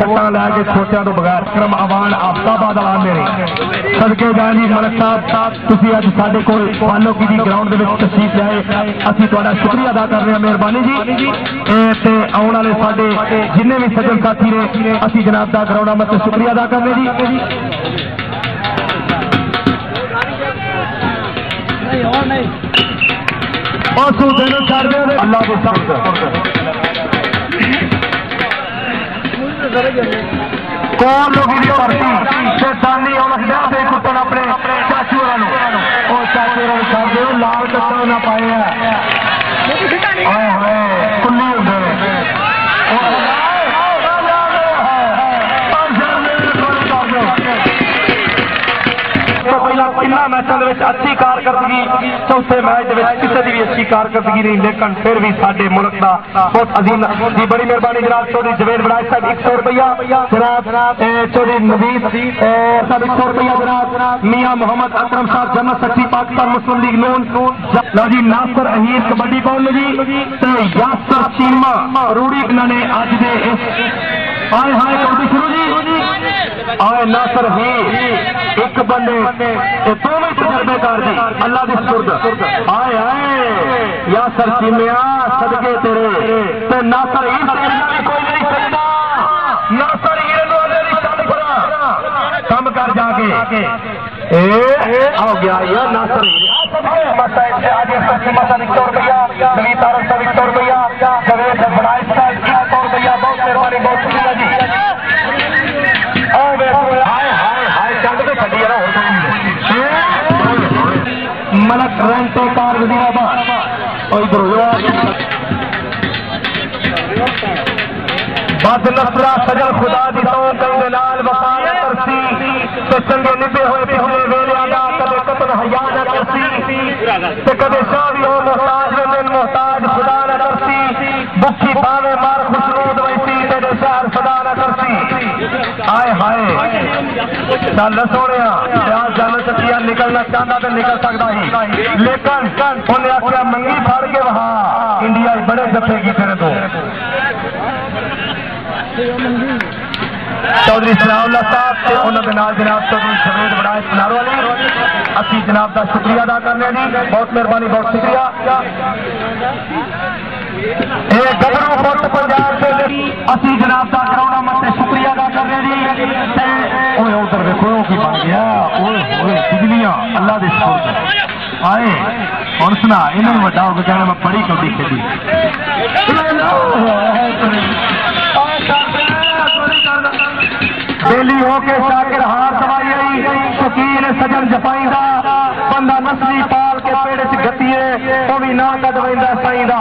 छट्टा लैके छोटिया तो बगैर क्रम आवान आफ्ताबाद आने ने सदके जान जी मलक साहब तुसीं अज साडे कोल पालो की ग्राउंड दे विच तशरीफ लिआए असीं तुहाडा शुक्रिया अदा कर रहे हैं मेहरबानी जी ते आउण वाले साडे जिन्ने भी सज्जन साथी ने असीं जनाब दा ग्राउंड मत शुक्रिया अदा करने जी और सूदे नूं छड्ड दिओ अल्लाह दे साथ कौन लोग शैतानी दे कुत्तन अपने चाचू और चाचू छड़ लाल कट्टा ना पाए कुल्ली होंगे मैचों के अच्छी कारकर्दगी चौथे मैच किसी की भी अच्छी कारकर्दगी नहीं लेकिन फिर भी साडे मुल्क का बहुत अजीम जी बड़ी मेहरबानी जनाब चौधरी जवेद बड़ाई साहब 100 रुपया जनाब चौधरी नवीद साहब 100 रुपया जनाब मियाँ मोहम्मद अकरम साहब जमा सच्ची पाकिस्तान मुस्लिम लीग नून लो जी नासर अहीर कबड्डी कौन जी यासर चीमा रूड़ी इन्होंने अज दे आए हाय कबड्डी शुरू जी आए नासर अहीर एक बंदे दोवें तजर्बेकार जी अल्लाह दी सुरद आए आए यासर चीमिया सदके तेरे ते नासर अहीर कोई नहीं सकता नासर अहीर वाले दी चल पड़ा कम कर जाके आओ गया या नासर आज 100 रुपया नवीद तारक साहब 100 रुपया जवेद बड़ाई साहब 100 रुपया बहुत मेहरबानी बहुत शुक्रिया जी मलक रेंटे कार बद नफरा सजल खुदा दी तो कंदे लाल वफाया करसी ते चंगे निभे होए पिछले वेले दा कदे कतन हया ना करसी ते कदे शादी हो मोहताज में मोहताज खुदा ना करसी भुखी भावे मार खुशरूद वैसी तेरे शहर सदा ना करसी आए हाय चल सोनिया प्यार जान सकिया निकलना चाहता तो निकल सकता ही लेकिन उन्हें आखिया मंगी फाड़ के वहां इंडिया बड़े जफे की तेरे तो चौधरी सलाउल्लाह साहब से उन्होंने नाल जनाब चौधरी जवेद बड़ाई सुनार वाली असी जनाब का शुक्रिया अदा करने जी बहुत मेहरबानी बहुत शुक्रिया गबरू पुट पंजाब से असी जनाब का कराउना मत शुक्रिया अदा करने जी उधर देखो की बन गया बिजलियां अल्लाह दे सुर आए और सुना इन्हें बड़ा होकर कहना मैं बड़ी कबड्डी खेली बेली होके शाकिर हार दवाई आई शकीन सजन जपाईदा बंदा नसली पाल के पेड़ च गतीए वो भी ना का दवाईदा साईदा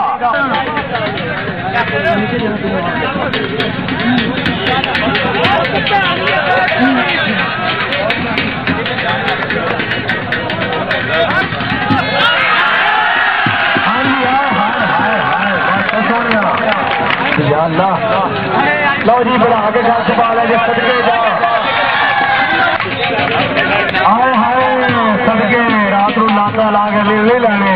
लो जी बड़ा आगे घर सवाल है जो सदके जा आए हाय सदके रात को नाका ला के ले लेने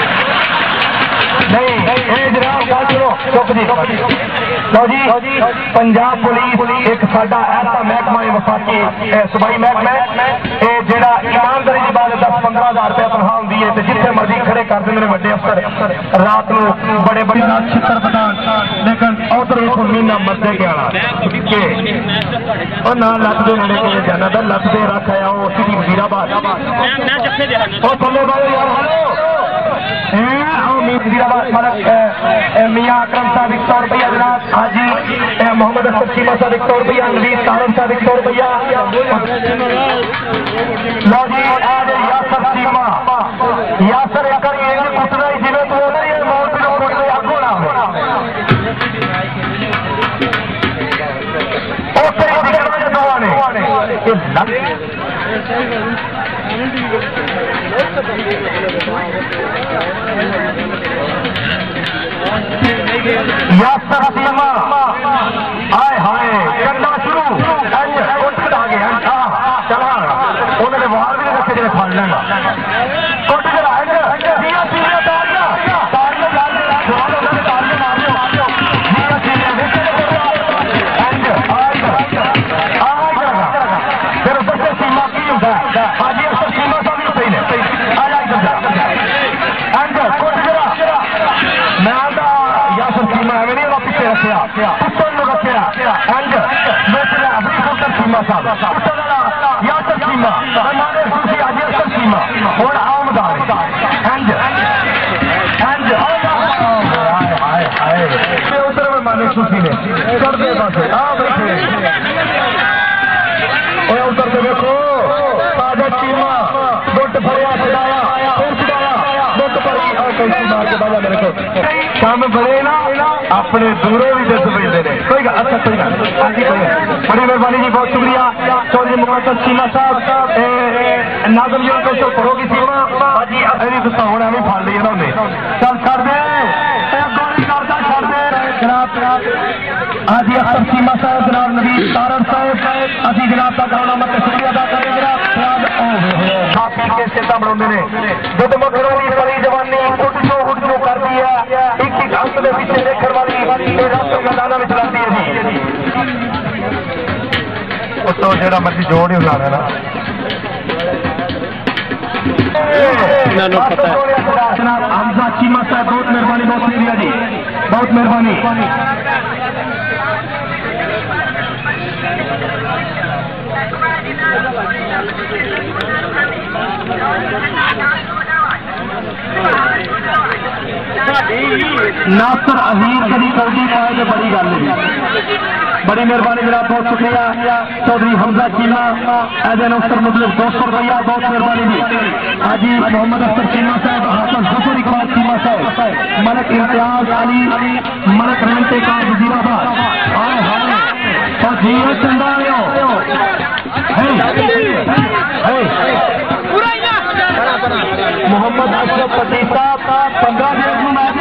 नहीं जनाब गल सुनो चुप जी लो जी पंजाब पुलिस एक साडा ऐसा महकमा है वफाकी सूबाई महकमा जेड़ा ईमानदारी की बात 10-15 हज़ार रुपया तनख्वाह होंदी है जिथे मर्जी खड़े कर देंगे बड़े अफसर रात को बड़े बड़े छितर पटान लेकिन उधर एक महीना मरदे के आना ना लत दे नेड़े कोई जाना था लत दे रख आया वो सिटी वजीराबाद थले वाले यार मियाँ अकरम साहब 100 रुपया जनाब हाजी मोहम्मद असद चीमा साहब 100 रुपया नवीद तारक साहब 100 रुपया लो जी आज यासर चीमा यासर एक कुटना ही जिले तो मौत भी आगो ना यासर चीमा हाय हाय करना शुरू आ गया चला उन्होंने वाल भी रखे जो फल लेना कुट के सीमा साहब यासर सीमा सूफी आज असर सीमा और आमदार उधर में माने सूफी ने कर दे पासे उधर से देखो ताजा चीमा गुट भरिया छुड़ाया गुट भरी और कैसी मार के बाजा मेरे को शाम बड़े ना अपने दूरों भी दस बजते हैं कोई अच्छा कोई बड़ी मेहरबानी जी बहुत शुक्रिया चौधरी मुकद्दस चीमा साहब नाज़म यूं को करोगी सीमा अजी अभी गुस्सा होना नहीं फाड़ लिया उन्होंने चल छड़ दे गोली करता छड़ दे जनाब हाजी अख्तर चीमा साहब जनाब नबी तारड़ साहब अजी जनाब का गाना मत शुक्रिया अदा करें जनाब खापी के सेता बनाते हैं दुध मखरों की बड़ी जवानी उठ जो कर दी है एक अंक के पीछे देखने वाली राष्ट्र मैदाना में चलाती है जी उस तो जरा मर्जी जोड़ ही उड़ा ना हमजा चीमा साहब बहुत मेहरबानी बहुत शुक्रिया जी बहुत मेहरबानी नासर अहीर कभी कौड़ी पाए तो बड़ी गल है बड़ी मेहरबानी जनाब बहुत शुक्रिया चौधरी हमजा चीमा एजन अख्तर मुतलिक 200 रुपया बहुत मेहरबानी जी हाजी मोहम्मद अख्तर चीमा साहब हासन जफर इकबाल चीमा साहब मलक इम्तियाज अली मलक रहमते का वजीराबाद हाय हाय और जी चंदा मोहम्मद अशरफ पटी साहब 15 डेढ़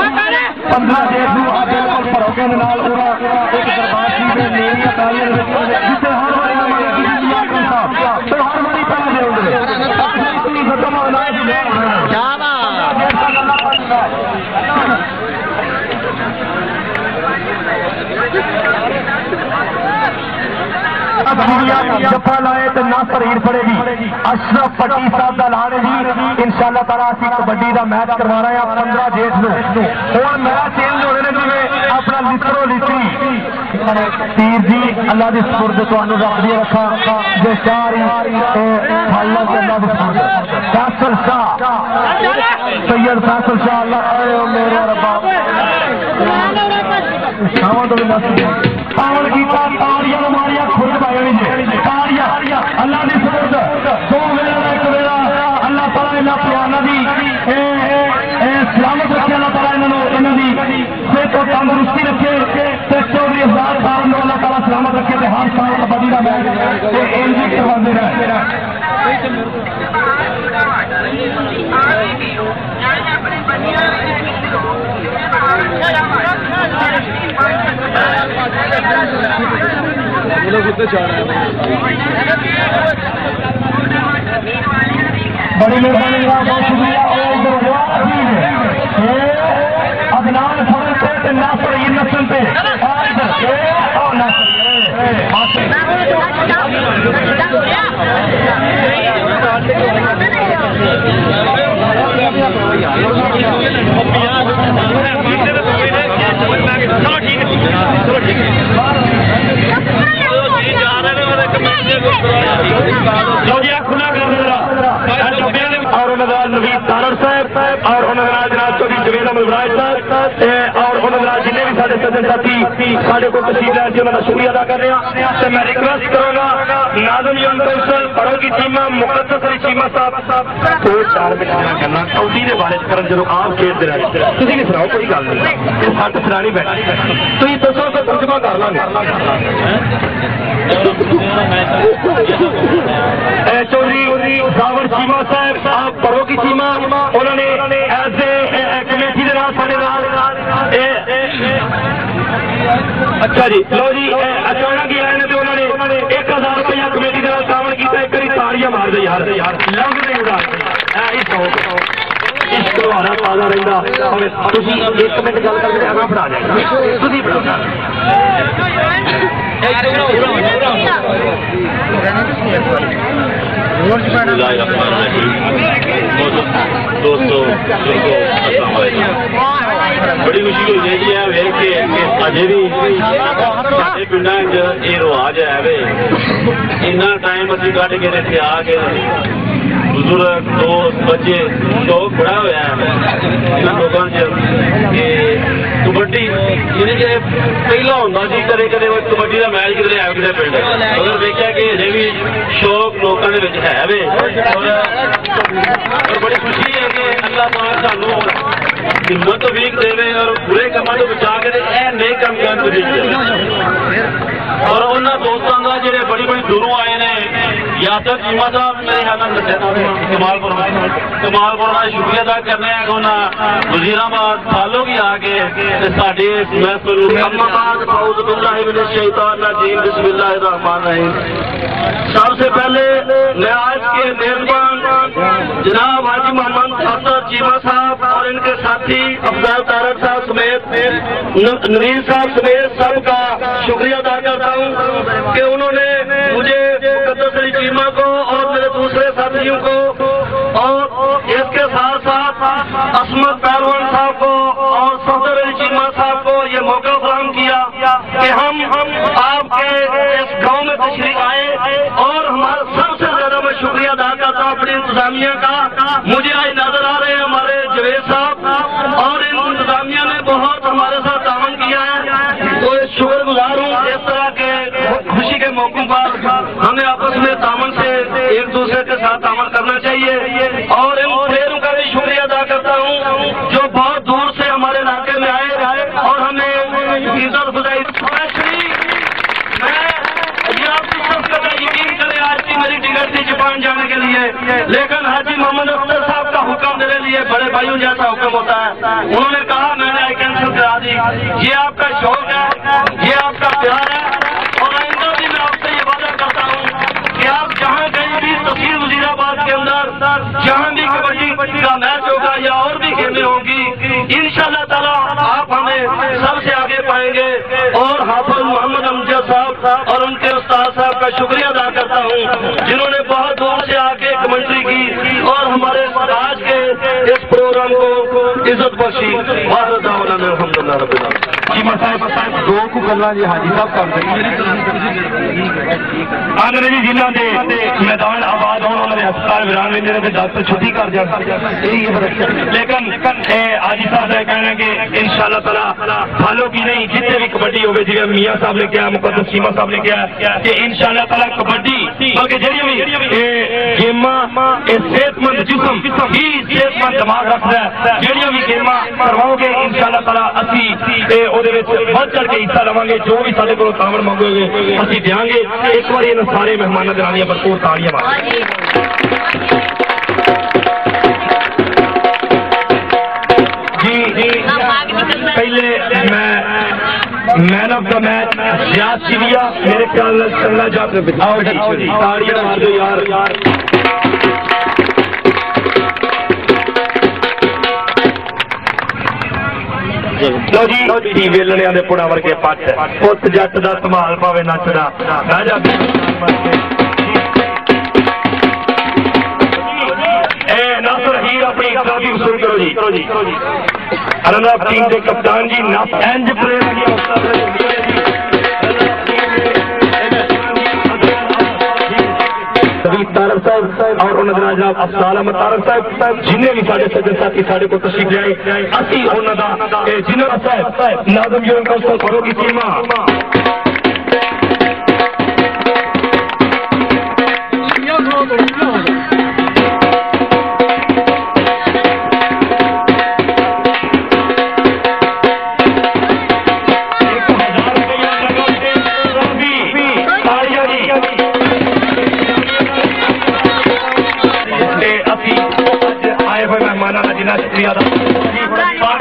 बिल्कुल भरोके एक दरबार सी मेरी अकाली जिसे हर बारी तो हर बारी पहले खत्म होना जफा लाए तो नासर हीर पड़ेगी अशरफ पट्टी साहब का लाने जी इंशाअल्लाह ताला असीं कबड्डी का मैच करवा रहे हैं 15 जेठ को और मैच चेंज हो रहे हैं जिवें अपना लिसरो लिसरी तीर जी अल्लाह की सुपुर्द तुहानू रख दिए रखा जे चार अल्लाह के अल्लाह की सुपुर्द फैसल शाह सैयद फैसल शाह अल्लाह मेरे रब्बा पावन कीता ताड़ियां मारिया खुद पाई ताड़ियां अल्लाह की सुपुर्द 2 वेला एक वेला अल्लाह ताला इन्हां प्याना दी सलामत रखे अल्लाह ताला इन्हां दी सेहत और तंदुरुस्ती रखे ते चौधरी अफजाल साहब नूं अल्लाह ताला सलामत रखे ते हर साल कबड्डी दा मैच ते इंज करवांदे रहे बड़ी मेहरबानी बहुत शुक्रिया अदनान फजल पे नासर ये नस्ल पे और नवीद तारड़ साहब और जनाब चौधरी जवेद अहमद इब्राहिम साहब और जिन्हें भी साढ़े सज्जन साथी साढ़े को तशरीफ लाए उन्होंने शुक्रिया अदा कर रहे हैं मैं रिक्वेस्ट करूंगा नाज़म यूं कौशल फरोगी चीमा मुकद्दस अली चीमा साहब 2-4 मिनट करना कौडी के बारे करन जो आप खेलते रहे तुसीं नहीं सुनाओ कोई गल नहीं सट सुनानी बैठी तुसीं दसो तो तर्जमा कर लांगे चौधरी सावर चीमा साहब आप फरोगी चीमा उन्होंने एज ए कमेटी के नाल साडे नाल अच्छा जी लो जी अचानक ही आए तो उन्होंने 1000 रुपया कमेटी के नाल शामिल किया एक बारी ताड़ियां मार दे यार लंघ नहीं उड़ा इश्क तुम्हारा ताजा रहिंदा तुसीं 1 मिनट गल करके अगला पढ़ा जाएगा तुसीं पढ़ाओ دوستوں بڑی خوشی ہوئی ہے جی ویک کے اجے بھی سارے پنڈا یہ رواج ہے اتنا ٹائم ابھی کٹ کے اتنے آ کے بزرگ دوست بچے شوق بڑا ہوا ہے یہاں لوگوں سے کبڈی یعنی کہ پہلا ہوتا سی کدے کدے کبڈی کا میچ کدے آیا کسی پنڈ اگر دیکھا کہ اجے بھی شوق لوگوں کے ہے اور بڑی خوشی ہے کہ اللہ پاک سانو ہمت توفیق دے اور برے کاموں تو بچا کے نیک کام کرنے توفیق اور انہوں دوستوں کا جڑے بڑی بڑی دوروں آئے ہیں یاسر چیما صاحب میرے خیال میں کمال پور کا شکریہ ادا کرنے ہیں کہ انہوں وزیر آباد سالوں کی آ کے ساڈے محفل بسم اللہ الرحمن الرحیم سب سے پہلے میں آج کے میزبان جناب حاجی محمد اختر چیما صاحب اور ان کے ساتھی افضل طارق صاحب سمیت نویر صاحب سمیت سب کا شکریہ ادا کرتا ہوں کہ انہوں نے مجھے مقدس علی چیما کو اور میرے دوسرے ساتھیوں کو اور اس کے ساتھ ساتھ عصمت پہلوان صاحب کو اور صفدر علی چیما صاحب کو یہ موقع فراہم کیا کہ ہم آپ کے اس گاؤں میں تشریف آئے اور ہمارا سب سے زیادہ میں شکریہ ادا کرتا ہوں اپنی انتظامیہ کا مجھے آج نظر آ رہے ہیں ہمارے جوید صاحب اور ان انتظامیہ نے بہت ہمارے ساتھ تعاون کیا ہے تو شکر گزار ہوں اس طرح کے خوشی کے موقع پر ہمیں آپس میں تعاون سے ایک دوسرے کے ساتھ تعاون کرنا چاہیے اور ان پلیئروں کا بھی شکریہ ادا کرتا ہوں جو بہت دور سے ہمارے علاقے میں آئے اور ہمیں عزت گزاری یقین کرے آج کی میری ٹکٹ تھی جاپان جانے کے لیے لیکن حاجی محمد اختر صاحب کا حکم میرے لیے بڑے بھائیوں جیسا حکم ہوتا ہے انہوں نے کہا میں نے کینسل کرا دی یہ آپ کا شوق ہے یہ آپ کا پیار ہے اور آئندہ بھی میں آپ سے یہ وعدہ کرتا ہوں کہ آپ جہاں کہیں بھی تحصیل وزیر آباد کے اندر جہاں بھی کبڈی کا میچ ہوگا یا اور بھی گیمیں ہوں گی انشاءاللہ تعالیٰ آپ ہمیں سب سے آگے پائیں گے اور حافظ محمد امجد صاحب اور ان کے استاد صاحب کا شکریہ ادا کرتا ہوں جنہوں نے بہت دور سے آ کے کمنٹری کی اور ہمارے آج کے اس پروگرام کو عزت بخشی الحمدللہ رب العالمین جی صاحب دو کو گلا جی حاجی صاحب کر آدھے جی جنہوں نے میدان آباد ہونے والے ہسپتال ویران میں ڈاکٹر چھٹی کر لیکن حاجی صاحب نے کہنا ہے کہ انشاءاللہ تعالیٰ سالوں کی نہیں جتنے بھی کبڈی ہوگی جی میاں صاحب نے کیا مقدس چیما صاحب نے کیا کہ انشاءاللہ تعالیٰ کبڈی بلکہ جہاں بھی گیما صحت مند جسم ہی صحت مند دماغ رکھتا ہے جہاں بھی گیما کرواؤ گے انشاءاللہ تعالیٰ اسی بڑھ چڑھ کے حصہ لواں گے جو بھی سارے کو تعاون مانگو گے اسی دیں گے ایک بار ان سارے مہمانوں درالیاں بھرپور تالیاں ماریں جی پہلے مین آف دا میچ ریاض چیلیا میرے خیال چلنا جاتا آؤ جی تالیاں مار دو یار لو جی ویلنے دے پڑا ورگے پٹ پت جٹ دا سنبھال پاوے نچدا ناصر ہیر اپنی اقتصادی وصول کرو جی رن اپ ٹیم کے کپتان جی انج طارق صاحب اور انہوں نے جناب افضل احمد طارق صاحب جنہیں بھی سارے سجن ساتھی سارے کو تشریف لے آئے اسی انہوں نے جنرل صاحب ناظم یونین کونسل فاروقی چیما